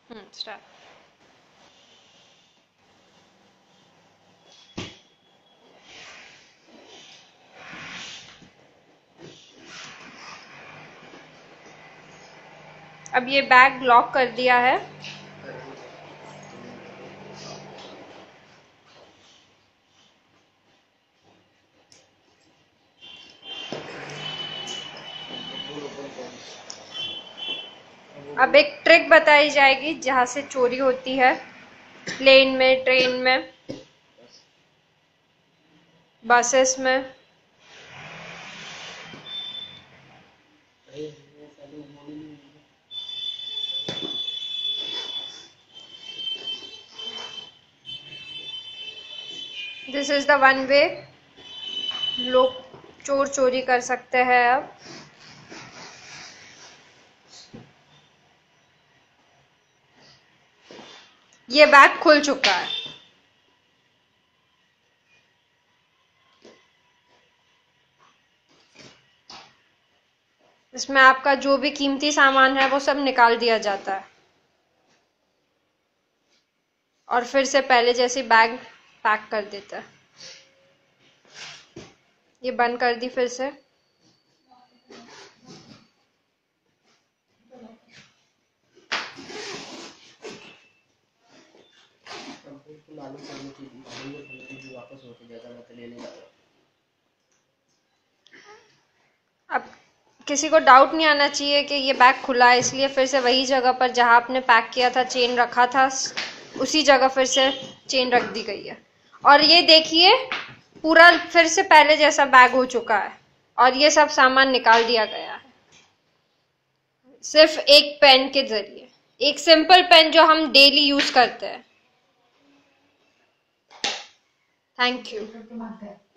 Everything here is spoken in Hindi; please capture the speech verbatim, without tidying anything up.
हम्म स्टार्ट। अब ये बैग लॉक कर दिया है। अब एक ट्रिक बताई जाएगी जहां से चोरी होती है, प्लेन में, ट्रेन में, बसेस में। This is the one way लोग चोर चोरी कर सकते हैं। अब ये बैग खुल चुका है। इसमें आपका जो भी कीमती सामान है वो सब निकाल दिया जाता है और फिर से पहले जैसी बैग पैक कर देता है। ये बंद कर दी फिर से। अब किसी को डाउट नहीं आना चाहिए कि ये बैग खुला है, इसलिए फिर से वही जगह पर जहां आपने पैक किया था, चेन रखा था, उसी जगह फिर से चेन रख दी गई है। और ये देखिए पूरा फिर से पहले जैसा बैग हो चुका है और ये सब सामान निकाल दिया गया है सिर्फ एक पेन के जरिए, एक सिंपल पेन जो हम डेली यूज करते हैं। Thank you.